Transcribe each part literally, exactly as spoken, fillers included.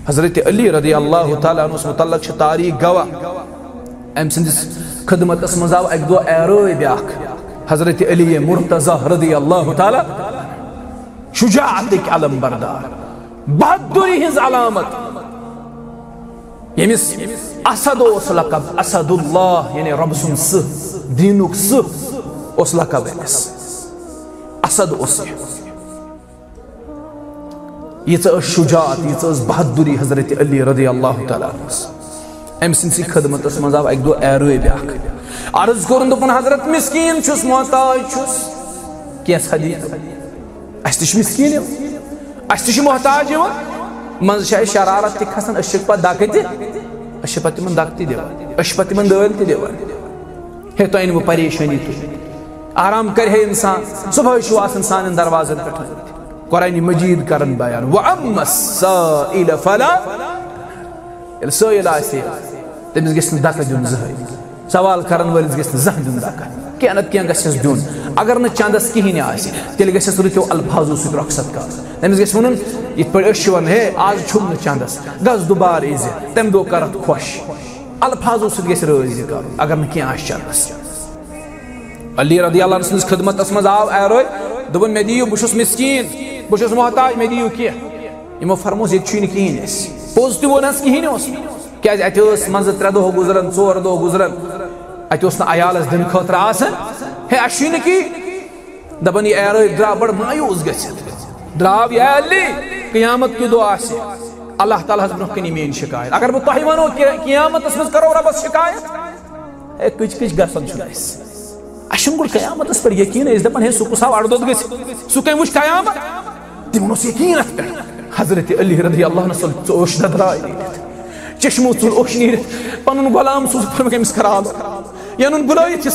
حضرت علی رضی اللہ تعالیٰ عنہ متعلق تاریخ گواہ ام سندس خدمت اس مزاو ایک دو ایروی بیاک حضرت علی مرتضی رضی اللہ تعالیٰ شجاعت علم بردار بہادری ہز علامت یمس اسد اس لقب اسد اللہ یعنی رب سن س دینک س اس لقب امس اسد اس یہ شجاعت یہ بہادری حضرت علی رضی اللہ تعالیٰ ام سنسی خدمت اس مزاو ایک دو ایروی بیاک عرض کرن دپن حضرت مسکین چھس محتاج چھس کیس حدیث اس تش مسکین اس تش محتاج ہو من شاید شرارت تک کھسن اشک پا داکتی اشک پا تمن داکتی دیو اشک پا تمن دولتی دیو ہے تو این وہ پریشانی تو آرام کر ہے انسان صبح شو آس انسان ان دروازن پٹھ قرآن مجید کرن بیان وَأَمَّا السَّائِلَ فَلَا السائل آسی تمس گسن دکہ دیون زہائی سوال کرن ولس گسن زہ دیون دکہ کینت کین گسس دیون اگر نہ چندس کہین آسی تیل گسس رتو الفاظو سۭتۍ رخصت کر تمس گس ونن یت پڑ أسۍ چھِ ون ہے آز چھُم نہ چندس گس دوبار ایزِ تم دو کرت خوش الفاظو سۭتۍ گژھِ رٲضی کرُن اگر نہ کینٛہہ آسہِ چندس علی رضی اللہ عنہ سٕنٛدِس خدمتس منٛز آو ایروے دوٚپُن مےٚ دِیِو بہٕ چھُس مسکیٖن بہٕ چھُس محتاج مےٚ دِیِو کینٛہہ یِمو فرموس ییٚتہِ چھُے نہٕ کِہیٖنۍ اَسہِ پوٚز تہِ ووٚنہس کِہیٖنۍ اوس کیٛازِ اَتہِ ٲس منٛزٕ ترٛےٚ دۄہ گُزران ژور دۄہ گُزران اَتہِ اوس نہٕ عیالس دِنہٕ خٲطرٕ آسان ہے اَسہِ چھُے نہٕ کِہیٖنۍ دپان یہِ ایرٲے درٛاو بڑٕ مایوٗس گٔژھِتھ درٛاو یہِ علی قیامت کہِ دۄہ آسہِ اللہ تعالیٰ ہس برونٛہہ کَنہِ میٛٲنۍ شکایت اگر بہٕ تۄہہِ وَنو قیامتس منٛز کرو رۄبس شکایت ہے کٕچ کٕچ گژھان چھُ اَسہِ اَسہِ چھُنہٕ گۄڈٕ قیامتس پٮ۪ٹھ یقیٖن أسۍ دپان ہے سُہ کُس آو اڑٕ دۄد گٔژھِتھ سُہ کٔمۍ وٕچھ قیامت تِمن اوس یقیٖن اتھ پٮ۪ٹھ حضرت علی رضی اللہ عنہ ژٕ اوش ددراے نیٖرِتھ چشمو ژوٚل اوش نیٖرِتھ پنُن غلام سوٗز فرموکھ أمِس کر آلو یہِ اَنُن بُلٲیِتھ یہِ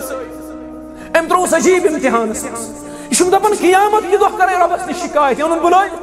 سۭتۍ أمۍ ترٛووُس عجیٖب امتحانس منٛز یہِ چھُم دپان قیامت کہِ دۄہ کرے رۄبس نِش شکایت یہِ اَنُن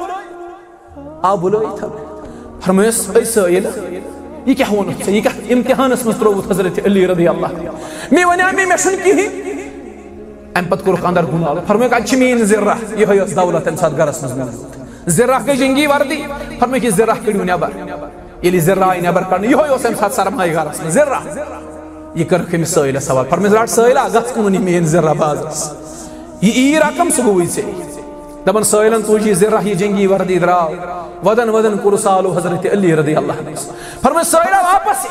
بُلٲیِتھ آو بُلٲیِتھ فرمٲیس أے سٲیِل یہ کیا ووٚنُتھ ژےٚ یہِ کتھ امتحانس منٛز ترٛووُتھ حضرت علی رضی اللہ مےٚ وَنیٛاو مےٚ مےٚ چھُنہٕ کِہیٖنۍ امہِ پتہٕ کوٚرُکھ اندر گُنال فرمٲیکھ اَتہِ چھِ میٛٲنۍ زِرہ یِہوٚے ٲس دولت تمہِ ساتہٕ گرس منٛز موٗجوٗد زِرہ گٔے جنگی وردی فرمٲیکھ یہِ زِرہ کٔڑِو نٮ۪بر ییٚلہِ زِرہ آیہِ نٮ۪بر کڑنہٕ یِہوٚے اوس امہِ ساتہٕ سرمایہِ گرس منٛز زِرہ یہِ کٔرٕکھ أمِس سٲیلس سوال فرمٲیس رٹ سٲیلا گژھ کُنُن یہِ میٛٲنۍ زِرہ بازرس یہِ یی رقم سُہ گوٚوٕے ژےٚ دپان سٲیلن تُج یہِ زِرہ یہِ جنگی وردی درٛاو ودن ودن کوٚرُس آلو حضرت علی رضی اللہ فرمٲیس سٲیلا واپس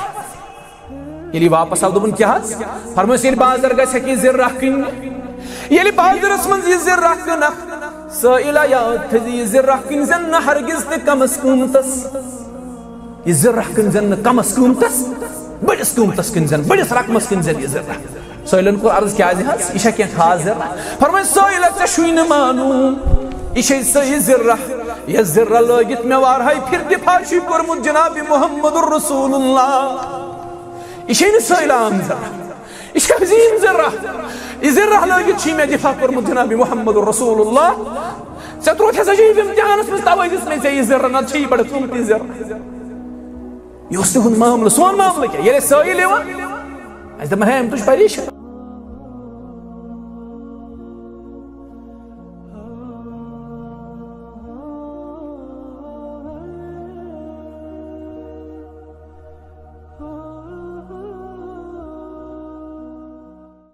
ییٚلہِ یہِ واپس آو دوٚپُن کیٛاہ حظ فرمٲیس ییٚلہِ بازر گژھِ ہیٚکہِ یہِ زِرہ کٕنہِ ییٚلہِ بازرس منٛز یہِ زِرہ کٕنکھ سٲیلا یاد تھٲیزِ یہِ زِرہ کٕنۍ زٮ۪ن نہٕ ہرگز تہِ کمس قۭمتس یہِ زِرہ کٕنۍ زٮ۪ن نہٕ کمس قۭمتس بٔڑِس قۭمتس کٕنۍ زٮ۪ن بٔڑِس رقمس کٕنۍ زٮ۪ن یہِ زِرہ سٲیلن کوٚر عرض کیٛازِ حظ یہِ چھا کینٛہہ خاص زِرہ فرمٲیس سٲیلا ژےٚ چھُے نہٕ مانوٗن یہِ چھے سۄ یہِ زِرہ یہِ زِرہ لٲگِتھ مےٚ وارہاے پھِرِ دِفاع چھُے کوٚرمُت جناب محمد رسول اللہ یہِ چھے نہٕ سٲیلا عام زِرہ یہِ چھِ عظیٖم زِرہ یہِ زِرہ لٲگِتھ چھُے مےٚ دِفاع کوٚرمُت جناب محمد رسول اللہ ژےٚ ترٛووتھس عجیٖب امتحانس منٛز تَوَے دِژ مےٚ ژےٚ یہِ زِرہ نتہٕ چھے یہِ بڑٕ قۭمتی زِرہ یہِ اوس تِہُنٛد معاملہٕ سون معاملہٕ کیٛاہ ییٚلہِ اَسہِ سٲیِل یِوان اَسہِ دَپان ہے أمۍ تُج پریشان